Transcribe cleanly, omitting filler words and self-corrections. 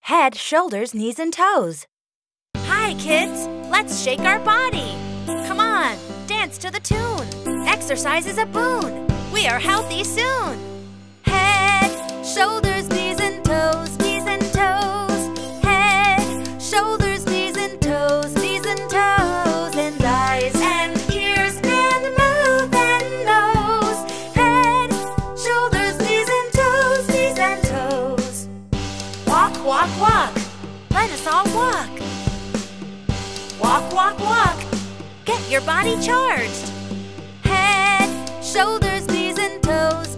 Head, shoulders, knees, and toes. Hi, kids! Let's shake our body. Come on, dance to the tune. Exercise is a boon. We are healthy soon. Head, shoulders, knees, and toes. Knees and toes. Head, shoulders, knees, and toes. Knees and toes. And eyes and ears and mouth and nose. Head, shoulders, knees, and toes. Knees and toes. Walk, walk, walk. Let us all walk. Walk, walk, walk. Get your body charged. Head, shoulders, knees, and toes.